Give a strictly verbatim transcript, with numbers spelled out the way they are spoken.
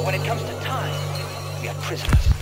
But when it comes to time, we are prisoners.